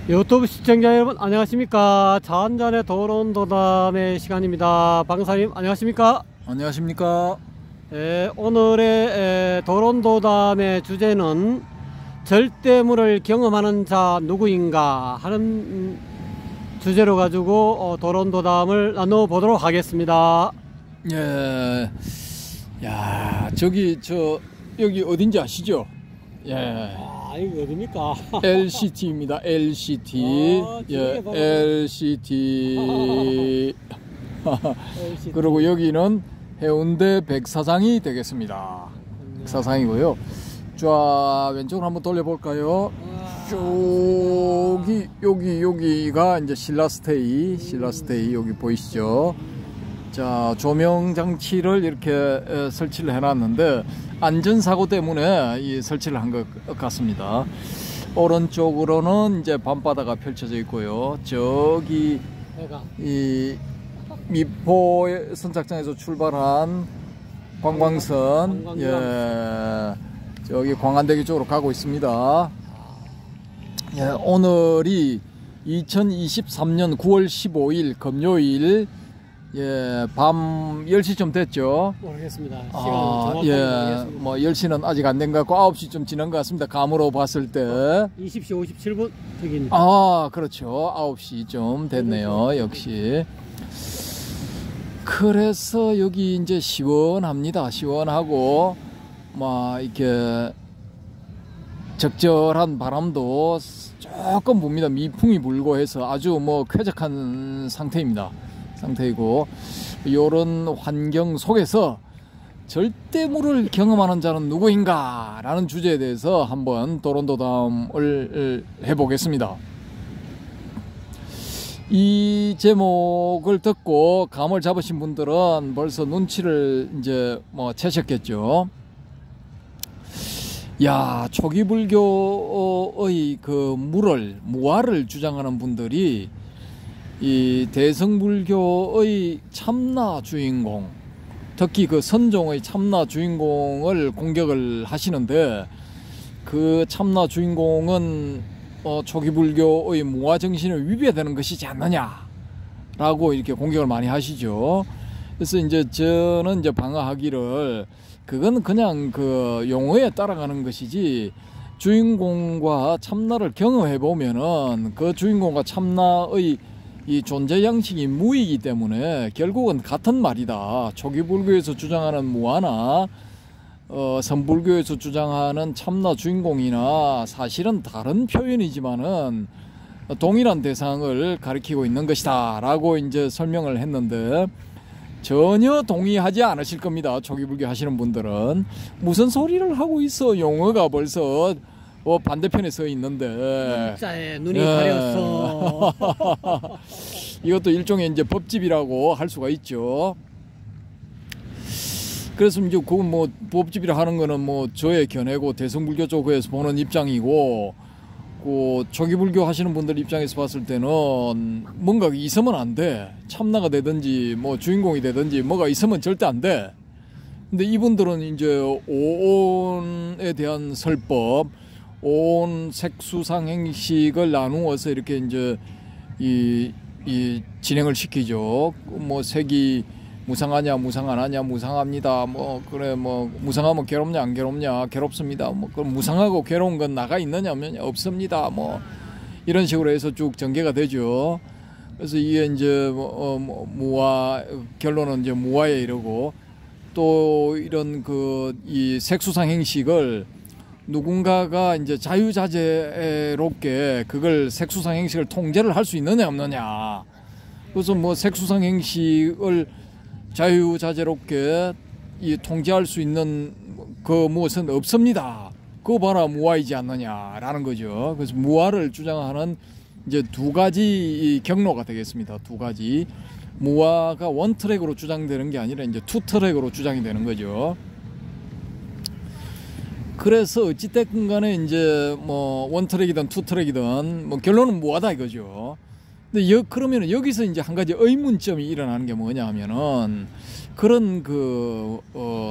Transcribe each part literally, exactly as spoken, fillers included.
유튜브 시청자 여러분 안녕하십니까. 차 한잔의 도론도담의 시간입니다. 방사님 안녕하십니까. 안녕하십니까. 예, 오늘의 에, 도론도담의 주제는 절대물을 경험하는 자 누구인가 하는 음, 주제로 가지고 어, 도론도담을 나눠보도록 하겠습니다. 예, 야 저기 저 여기 어딘지 아시죠? 예. 아, 이거 어딥니까? 엘시티입니다. 엘시티. 아, 예, 바로... 엘시티. 그리고 여기는 해운대 백사장이 되겠습니다. 백사장이고요. 쫙 왼쪽으로 한번 돌려볼까요? 여기 여기 여기가 이제 신라스테이, 신라스테이 여기 보이시죠? 자, 조명 장치를 이렇게 에, 설치를 해놨는데 안전사고 때문에 이 설치를 한 것 같습니다. 오른쪽으로는 이제 밤바다가 펼쳐져 있고요. 저기 이 미포 선착장에서 출발한 관광선, 관광선. 예, 저기 광안대교 쪽으로 가고 있습니다. 예, 오늘이 이천이십삼 년 구월 십오일 금요일, 예, 밤 열 시쯤 됐죠. 모르겠습니다. 시간 아, 정확하게 예, 모르겠습니다. 뭐 열 시는 아직 안 된 것 같고 아홉 시쯤 지난 것 같습니다. 감으로 봤을 때. 이십 시 오십칠 분 저기입니다. 아, 그렇죠. 아홉 시쯤 됐네요. 역시. 그래서 여기 이제 시원합니다. 시원하고 막 이렇게 적절한 바람도 조금 붑니다. 미풍이 불고 해서 아주 뭐 쾌적한 상태입니다. 상태이고, 이런 환경 속에서 절대물을 경험하는 자는 누구인가 라는 주제에 대해서 한번 도론도담을 해보겠습니다. 이 제목을 듣고 감을 잡으신 분들은 벌써 눈치를 이제 뭐 채셨겠죠. 야, 초기 불교의 그 물을, 무아를 주장하는 분들이 이 대성불교의 참나 주인공, 특히 그 선종의 참나 주인공을 공격을 하시는데, 그 참나 주인공은 어, 초기 불교의 무아 정신을 위배되는 것이지 않느냐라고 이렇게 공격을 많이 하시죠. 그래서 이제 저는 이제 방어하기를, 그건 그냥 그 용어에 따라가는 것이지, 주인공과 참나를 경험해 보면은 그 주인공과 참나의 이 존재 양식이 무이기 때문에 결국은 같은 말이다. 초기 불교에서 주장하는 무아나 어, 선불교에서 주장하는 참나 주인공이나 사실은 다른 표현이지만은 동일한 대상을 가리키고 있는 것이다 라고 이제 설명을 했는데, 전혀 동의하지 않으실 겁니다. 초기 불교 하시는 분들은. 무슨 소리를 하고 있어, 용어가 벌써 어, 반대편에 서 있는데. 문자에 눈이 예. 가렸어. 이것도 일종의 이제 법집이라고 할 수가 있죠. 그래서 이제 그 뭐 법집이라 하는 거는 뭐 저의 견해고 대성불교 쪽에서 보는 입장이고, 그 초기 불교 하시는 분들 입장에서 봤을 때는 뭔가 있으면 안 돼. 참나가 되든지 뭐 주인공이 되든지 뭐가 있으면 절대 안 돼. 근데 이분들은 이제 오온에 대한 설법, 온 색수상 행식을 나누어서 이렇게 이제 이, 이 진행을 시키죠. 뭐 색이 무상하냐, 무상 안 하냐, 무상합니다. 뭐 그래, 뭐 무상하면 괴롭냐, 안 괴롭냐, 괴롭습니다. 뭐 그럼 무상하고 괴로운 건 나가 있느냐면 없습니다. 뭐 이런 식으로 해서 쭉 전개가 되죠. 그래서 이게 이제 뭐, 어, 뭐 무아, 결론은 이제 무아에 이르고, 또 이런 그 이 색수상 행식을 누군가가 이제 자유자재롭게 그걸 색수상 행식을 통제를 할 수 있느냐 없느냐. 그래서 뭐 색수상 행식을 자유자재롭게 이 통제할 수 있는 그 무엇은 없습니다. 그거 봐라 무아이지 않느냐라는 거죠. 그래서 무아를 주장하는 이제 두 가지 경로가 되겠습니다. 두 가지. 무아가 원 트랙으로 주장되는 게 아니라 이제 투 트랙으로 주장이 되는 거죠. 그래서 어찌됐든 간에 이제 뭐 원 트랙이든 투 트랙이든 뭐 결론은 무아다 이거죠. 근데 여, 그러면 여기서 이제 한 가지 의문점이 일어나는 게 뭐냐 하면은, 그런 그, 어,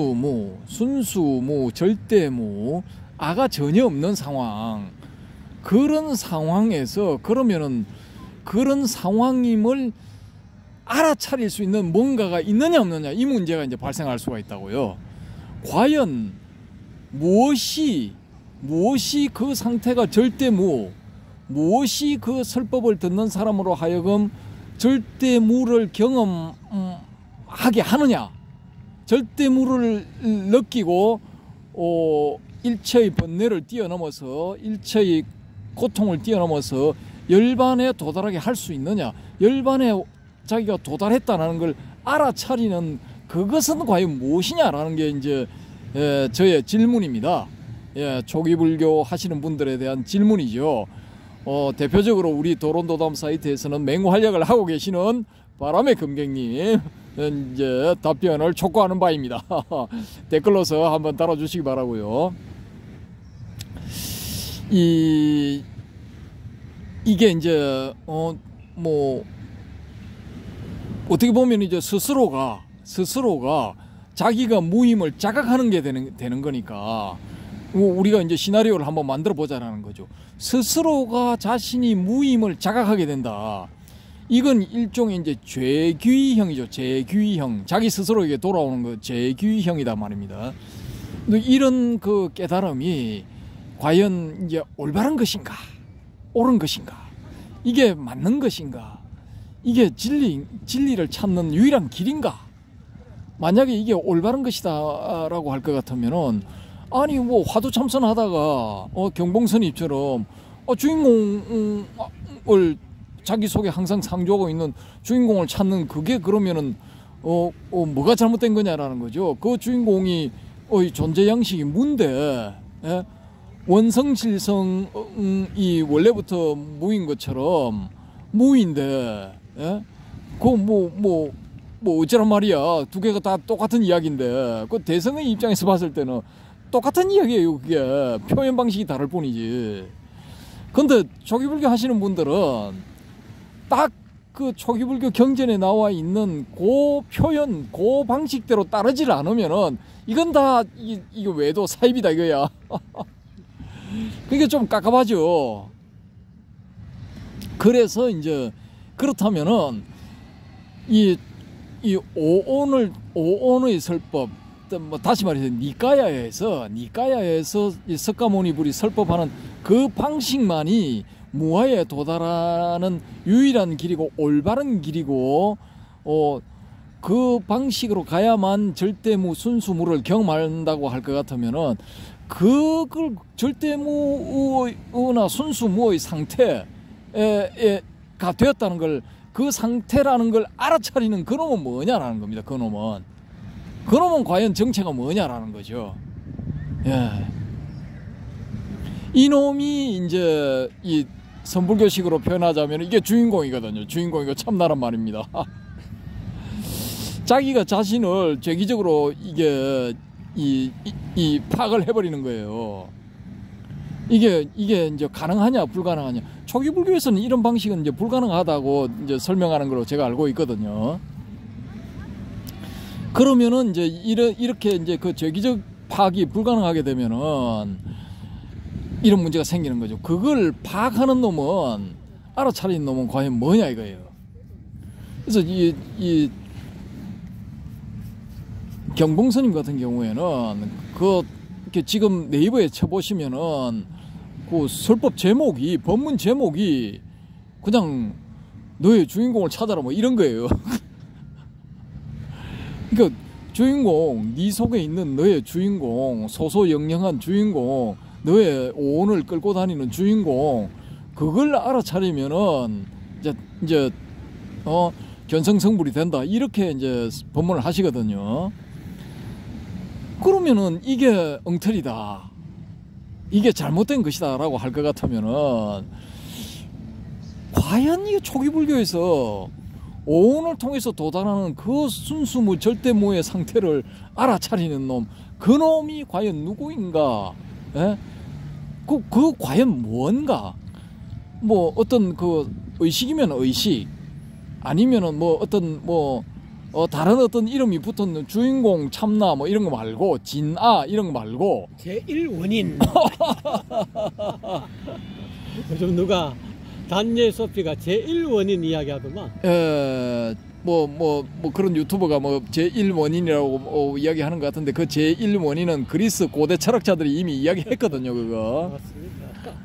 순수무, 순수무, 절대무, 아가 전혀 없는 상황, 그 그런 상황에서 그러면은 그런 상황임을 알아차릴 수 있는 뭔가가 있느냐 없느냐 이 문제가 이제 발생할 수가 있다고요. 과연 무엇이 무엇이 그 상태가 절대무, 무엇이 그 설법을 듣는 사람으로 하여금 절대무를 경험하게 하느냐, 절대무를 느끼고 어, 일체의 번뇌를 뛰어넘어서 일체의 고통을 뛰어넘어서 열반에 도달하게 할 수 있느냐, 열반에 자기가 도달했다는 걸 알아차리는 그것은 과연 무엇이냐라는 게 이제 예, 저의 질문입니다. 예, 초기불교 하시는 분들에 대한 질문이죠. 어, 대표적으로 우리 도론도담 사이트에서는 맹활약을 하고 계시는 바람의 금객님 이제 답변을 촉구하는 바입니다. 댓글로서 한번 달아주시기 바라고요. 이 이게 이제 어 뭐 어떻게 보면 이제 스스로가 스스로가 자기가 무임을 자각하는 게 되는 되는 거니까 우리가 이제 시나리오를 한번 만들어 보자라는 거죠. 스스로가 자신이 무임을 자각하게 된다. 이건 일종의 이제 죄귀형이죠. 죄귀형. 자기 스스로에게 돌아오는 거 죄귀형이다 말입니다. 근데 이런 그 깨달음이 과연 이제 올바른 것인가? 옳은 것인가? 이게 맞는 것인가? 이게 진리, 진리를 찾는 유일한 길인가? 만약에 이게 올바른 것이다 라고 할 것 같으면은 아니 뭐 화두 참선하다가 어, 경봉선입처럼 어, 주인공을 자기 속에 항상 상주하고 있는 주인공을 찾는 그게 그러면은 어, 어 뭐가 잘못된 거냐라는 거죠. 그 주인공이 어, 존재 양식이 뭔데 예? 원성실성이 원래부터 무인 것처럼 무인데 예? 그뭐 뭐 뭐 어쩌란 말이야. 두 개가 다 똑같은 이야기인데 그 대성의 입장에서 봤을 때는 똑같은 이야기예요. 그게 표현 방식이 다를 뿐이지. 근데 초기불교 하시는 분들은 딱 그 초기불교 경전에 나와 있는 그 표현, 그 방식대로 따르질 않으면은 이건 다 이, 이거 외도 사입이다 이거야. 그게 좀 깝깝하죠. 그래서 이제 그렇다면은 이, 이 오온을 오온의 설법, 뭐 다시 말해서 니까야에서 니까야에서 이 석가모니불이 설법하는 그 방식만이 무아에 도달하는 유일한 길이고 올바른 길이고 어, 그 방식으로 가야만 절대무 순수무를 경험한다고 할 것 같으면은 그걸 절대무나 순수무의 상태가 되었다는 걸 그 상태라는 걸 알아차리는 그놈은 뭐냐라는 겁니다. 그놈은 그놈은 과연 정체가 뭐냐라는 거죠. 예. 이놈이 이제 이 선불교식으로 표현하자면 이게 주인공이거든요. 주인공이고 참나란 말입니다. 자기가 자신을 죄기적으로 이게 이, 이, 이 파악을 해버리는 거예요. 이게 이게 이제 가능하냐 불가능하냐. 초기 불교에서는 이런 방식은 이제 불가능하다고 이제 설명하는 걸로 제가 알고 있거든요. 그러면은 이제 이러, 이렇게 이제 그 죄기적 파악이 불가능하게 되면은 이런 문제가 생기는 거죠. 그걸 파악하는 놈은 알아차리는 놈은 과연 뭐냐 이거예요. 그래서 이, 이 경봉스님 같은 경우에는 그 이렇게 지금 네이버에 쳐보시면은 그 설법 제목이 법문 제목이 그냥 너의 주인공을 찾아라 뭐 이런 거예요. 그러니까 주인공, 네 속에 있는 너의 주인공, 소소영령한 주인공, 너의 오온을 끌고 다니는 주인공, 그걸 알아차리면은 이제 이제 어 견성성불이 된다 이렇게 이제 법문을 하시거든요. 그러면은 이게 엉터리다, 이게 잘못된 것이다 라고 할 것 같으면은 과연 이 초기불교에서 오온을 통해서 도달하는 그 순수무 절대무의 상태를 알아차리는 놈, 그 놈이 과연 누구인가? 예? 그, 그 과연 뭔가? 뭐 어떤 그 의식이면 의식, 아니면은 뭐 어떤 뭐 어 다른 어떤 이름이 붙었는 주인공 참나 뭐 이런 거 말고 진아 이런 거 말고 제일 원인 요즘 누가 단열 소피가 제일 원인 이야기하더만. 에, 뭐, 뭐, 뭐 그런 유튜버가 뭐 제일 원인이라고 어, 이야기하는 것 같은데 그 제일 원인은 그리스 고대 철학자들이 이미 이야기했거든요, 그거. 맞습니다.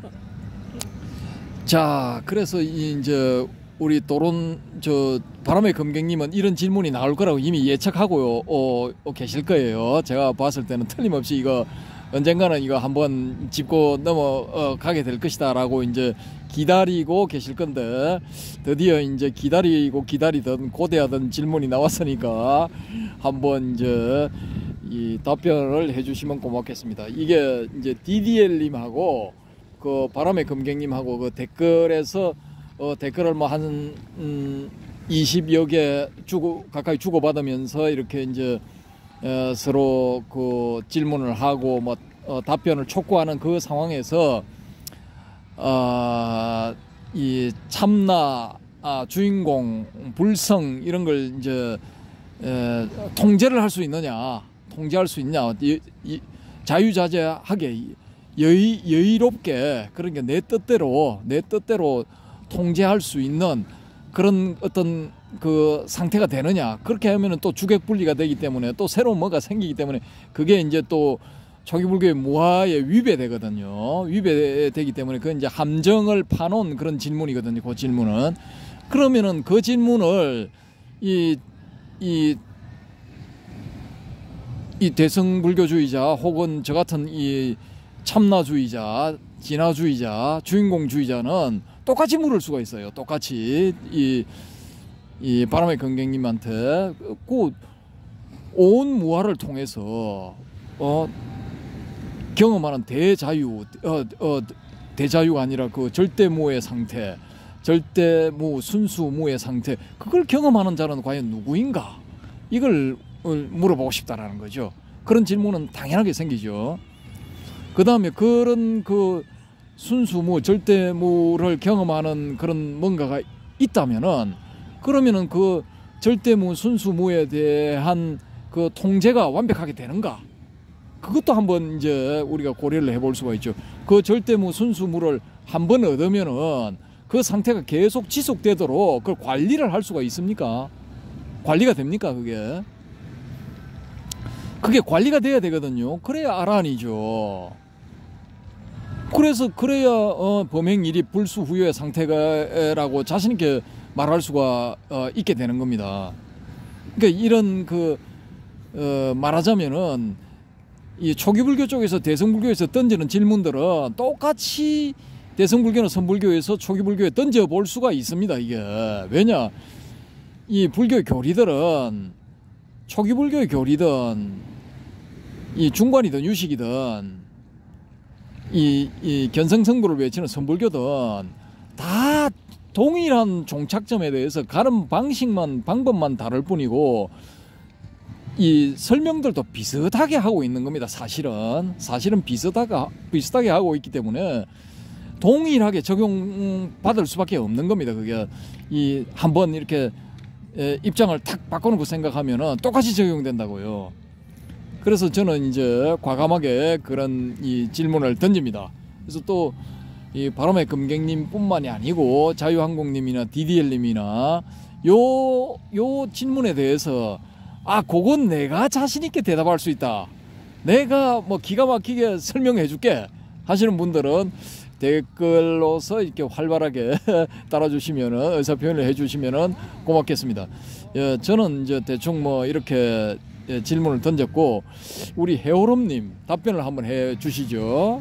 자, 그래서 이제 우리 도론 저 바람의 검객님은 이런 질문이 나올 거라고 이미 예측하고 어, 어, 계실 거예요. 제가 봤을 때는 틀림없이 이거 언젠가는 이거 한번 짚고 넘어가게 될 것이다라고 이제 기다리고 계실 건데 드디어 이제 기다리고 기다리던 고대하던 질문이 나왔으니까 한번 이제 이 답변을 해주시면 고맙겠습니다. 이게 이제 디디엘님하고 그 바람의 검객님하고 그 댓글에서 어 댓글을 뭐 한 음 이십여 개 주고 가까이 주고 받으면서 이렇게 이제 어 서로 그 질문을 하고 뭐 어 답변을 촉구하는 그 상황에서 어 이 참나 아 주인공 불성 이런 걸 이제 에 통제를 할 수 있느냐, 통제할 수 있냐, 이, 이 자유자재하게 여의, 여유롭게 그러니까 내 뜻대로 내 뜻대로 통제할 수 있는 그런 어떤 그 상태가 되느냐. 그렇게 하면은 또 주객 분리가 되기 때문에 또 새로운 뭐가 생기기 때문에 그게 이제 또 초기불교의 무아에 위배되거든요. 위배되기 때문에 그 이제 함정을 파놓은 그런 질문이거든요. 그 질문은. 그러면은 그 질문을 이 이 이 대승불교주의자 혹은 저 같은 이 참나주의자, 진화주의자, 주인공주의자는 똑같이 물을 수가 있어요. 똑같이 이, 이 바람의 검객님한테 그 온 무아를 통해서 어 경험하는 대자유, 어, 어 대자유가 아니라 그 절대무의 상태, 절대무 순수무의 상태, 그걸 경험하는 자는 과연 누구인가? 이걸 물어보고 싶다라는 거죠. 그런 질문은 당연하게 생기죠. 그 다음에 그런 그 순수무, 절대무를 경험하는 그런 뭔가가 있다면은 그러면은 그 절대무, 순수무에 대한 그 통제가 완벽하게 되는가? 그것도 한번 이제 우리가 고려를 해볼 수가 있죠. 그 절대무, 순수무를 한번 얻으면은 그 상태가 계속 지속되도록 그걸 관리를 할 수가 있습니까? 관리가 됩니까, 그게? 그게 관리가 돼야 되거든요. 그래야 아란이죠. 그래서 그래야 어, 범행일이 불수후의 상태가라고 자신 있게 말할 수가 어, 있게 되는 겁니다. 그러니까 이런 그 어, 말하자면은 이 초기불교 쪽에서 대승불교에서 던지는 질문들은 똑같이 대승불교나 선불교에서 초기불교에 던져볼 수가 있습니다. 이게 왜냐, 이 불교 교리들은 초기불교의 교리든 이 중관이든 유식이든 이, 이 견성성불을 외치는 선불교든 다 동일한 종착점에 대해서 가는 방식만 방법만 다를 뿐이고 이 설명들도 비슷하게 하고 있는 겁니다. 사실은 사실은 비슷하게 비슷하게 하고 있기 때문에 동일하게 적용받을 수밖에 없는 겁니다. 그게 이 한번 이렇게 입장을 탁 바꿔놓고 생각하면은 똑같이 적용된다고요. 그래서 저는 이제 과감하게 그런 이 질문을 던집니다. 그래서 또 이 바람의 검객님뿐만이 아니고 자유항공님이나 디디엘님이나 요 요 질문에 대해서 아, 그건 내가 자신 있게 대답할 수 있다, 내가 뭐 기가 막히게 설명해 줄게 하시는 분들은 댓글로서 이렇게 활발하게 따라주시면은 의사표현을 해주시면은 고맙겠습니다. 예, 저는 이제 대충 뭐 이렇게 예, 질문을 던졌고 우리 해오름님 답변을 한번 해주시죠.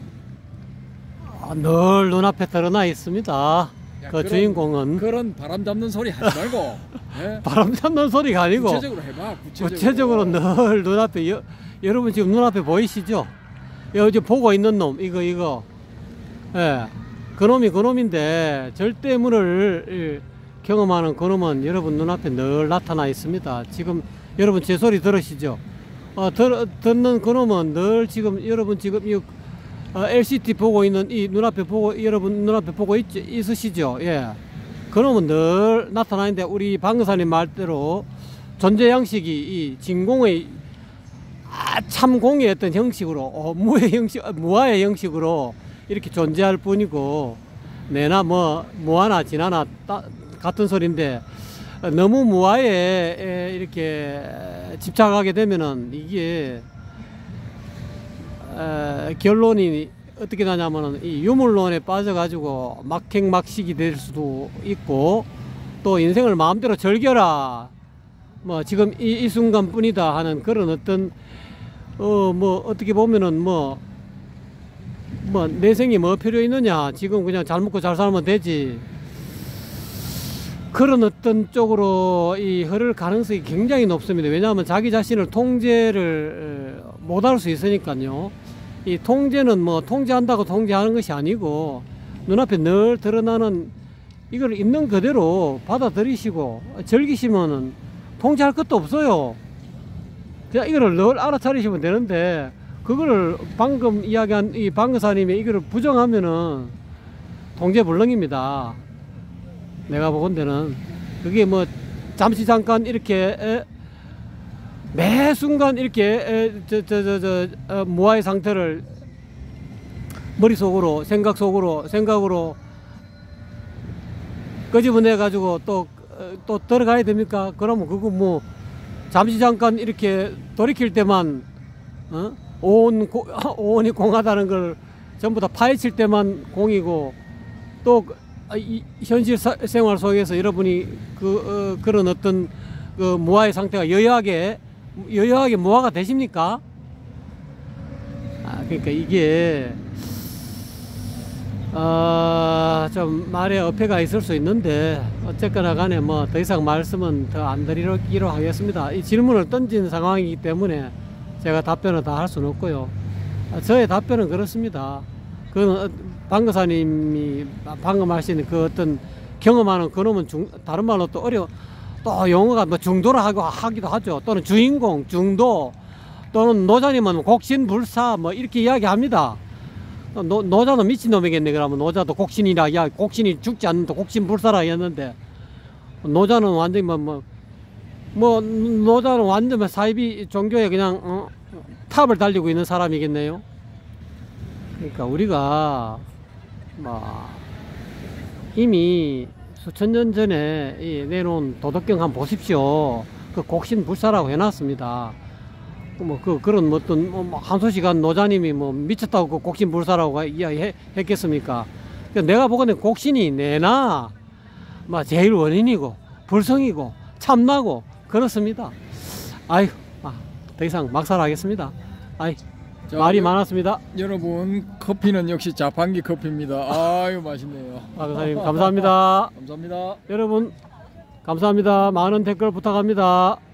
아, 늘 눈앞에 드러나 있습니다. 야, 그 그런, 주인공은 그런 바람 잡는 소리 하지 말고 예? 바람 잡는 소리가 아니고 구체적으로 해봐. 구체적으로, 구체적으로 늘 눈앞에 여, 여러분 지금 눈앞에 보이시죠? 여기 보고 있는 놈 이거 이거 예, 그놈이 그놈인데 절대물을 경험하는 그놈은 여러분 눈앞에 늘 나타나 있습니다. 지금 여러분 제 소리 들으시죠? 어, 들, 듣는 그놈은 늘 지금 여러분 지금 이 어, 엘시디 보고 있는 이 눈앞에 보고 여러분 눈앞에 보고 있, 있으시죠? 예, 그놈은 늘 나타나 있는데 우리 방사님 말대로 존재 양식이 이 진공의 아, 참공의 어떤 형식으로 어, 무의 형식 무아의 형식으로 이렇게 존재할 뿐이고 내나 뭐 무하나 지나나 따, 같은 소리인데 너무 무하에 이렇게 집착하게 되면은 이게 에, 결론이 어떻게 나냐면은 이 유물론에 빠져가지고 막행막식이 될 수도 있고 또 인생을 마음대로 즐겨라 뭐 지금 이, 이 순간뿐이다 하는 그런 어떤 어 뭐 어떻게 보면은 뭐 뭐 내 생이 뭐 필요 있느냐 지금 그냥 잘 먹고 잘 살면 되지 그런 어떤 쪽으로 이 흐를 가능성이 굉장히 높습니다. 왜냐하면 자기 자신을 통제를 못할 수 있으니까요. 이 통제는 뭐 통제한다고 통제하는 것이 아니고 눈앞에 늘 드러나는 이걸 있는 그대로 받아들이시고 즐기시면은 통제할 것도 없어요. 그냥 이거를 늘 알아차리시면 되는데 그거를 방금 이야기한 이 방금사님이 이거를 부정하면은 통제불능입니다. 내가 보건대는 그게 뭐 잠시 잠깐 이렇게 에, 매 순간 이렇게 저 저 저 저 어, 무아의 상태를 머릿속으로 생각 속으로 생각으로 끄집어내 가지고 또 또 들어가야 됩니까? 그러면 그거 뭐 잠시 잠깐 이렇게 돌이킬 때만 어? 온 고, 온이 공하다는 걸 전부 다 파헤칠 때만 공이고 또 이 현실 사, 생활 속에서 여러분이 그 어, 그런 어떤 그 무아의 상태가 여여하게 여여하게 무아가 되십니까? 아, 그러니까 이게 어, 좀 말에 어폐가 있을 수 있는데 어쨌거나 간에 뭐 더 이상 말씀은 더 안 드리기로 하겠습니다. 이 질문을 던진 상황이기 때문에 제가 답변을 다 할 수는 없고요. 저의 답변은 그렇습니다. 그건 방금사님이 방금 하신 그 어떤 경험하는 그놈은 중, 다른 말로 또 어려 또 용어가 뭐 중도라 하고 하기도 하죠. 또는 주인공, 중도 또는 노자님은 곡신불사 뭐 이렇게 이야기합니다. 노, 노자는 미친놈이겠네. 그러면 노자도 곡신이라 야 곡신이 죽지 않는다 곡신불사라 했는데 노자는 완전히 뭐 뭐 뭐 노자는 완전 사이비 종교에 그냥 어, 탑을 달리고 있는 사람이겠네요. 그러니까 우리가 뭐 이미 수천 년 전에 이 내놓은 도덕경 한번 보십시오. 그 곡신불사라고 해놨습니다. 뭐 그 그런 뭐 어떤 뭐 한소 시간 노자님이 뭐 미쳤다고 그 곡신불사라고 이야기했겠습니까? 그러니까 내가 보기에는 곡신이 내나 뭐 제일 원인이고 불성이고 참나고 그렇습니다. 아유, 아, 더 이상 막살하겠습니다. 아이. 자, 말이 여, 많았습니다. 여러분 커피는 역시 자판기 커피입니다. 아유 맛있네요. 박사님 감사합니다. 감사합니다. 여러분 감사합니다. 많은 댓글 부탁합니다.